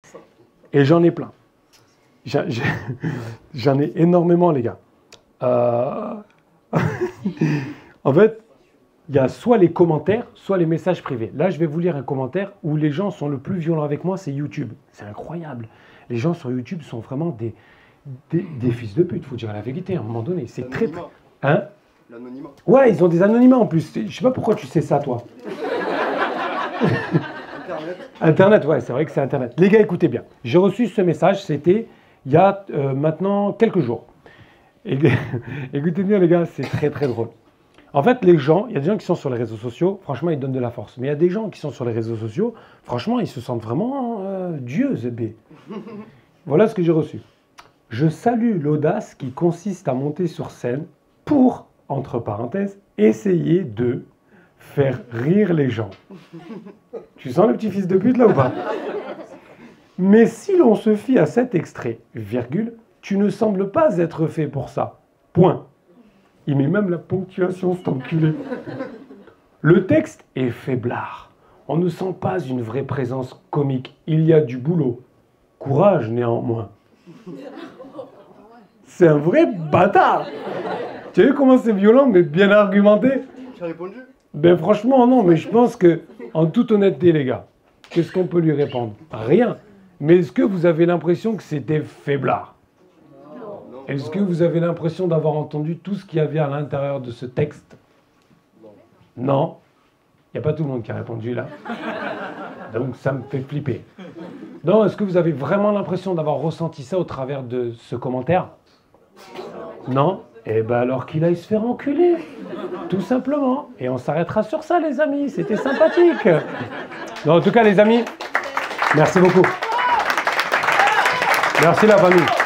Et j'en ai plein. J'en ai énormément, les gars. En fait, il y a soit les commentaires, soit les messages privés. Là, je vais vous lire un commentaire où les gens sont le plus violents avec moi, c'est YouTube. C'est incroyable. Les gens sur YouTube sont vraiment des fils de pute, il faut dire la vérité, à un moment donné. C'est très... Hein? L'anonymat. Ouais, ils ont des anonymats en plus. Je sais pas pourquoi tu sais ça, toi. Internet. Internet, ouais, c'est vrai que c'est Internet. Les gars, écoutez bien. J'ai reçu ce message, c'était il y a maintenant quelques jours. Écoutez bien, les gars, c'est très très drôle. En fait, les gens, il y a des gens qui sont sur les réseaux sociaux, franchement, ils donnent de la force. Mais il y a des gens qui sont sur les réseaux sociaux, franchement, ils se sentent vraiment Dieu, Zébé. Voilà ce que j'ai reçu. Je salue l'audace qui consiste à monter sur scène pour, entre parenthèses, essayer de faire rire les gens. Tu sens le petit fils de pute là ou pas? Mais si l'on se fie à cet extrait, virgule, tu ne sembles pas être fait pour ça. Point. Il met même la ponctuation, cet enculé. Le texte est faiblard. On ne sent pas une vraie présence comique. Il y a du boulot. Courage néanmoins. C'est un vrai bâtard. Tu as vu comment c'est violent, mais bien argumenté? Tu as répondu? Ben franchement, non, mais je pense que, en toute honnêteté, les gars, qu'est-ce qu'on peut lui répondre? Rien. Mais est-ce que vous avez l'impression que c'était faiblard? Est-ce que vous avez l'impression d'avoir entendu tout ce qu'il y avait à l'intérieur de ce texte? Non. Il n'y a pas tout le monde qui a répondu là. Donc ça me fait flipper. Non, est-ce que vous avez vraiment l'impression d'avoir ressenti ça au travers de ce commentaire? Non? Eh ben alors qu'il aille se faire enculer. Tout simplement. Et on s'arrêtera sur ça, les amis. C'était sympathique. Non, en tout cas, les amis, merci beaucoup. Merci la famille.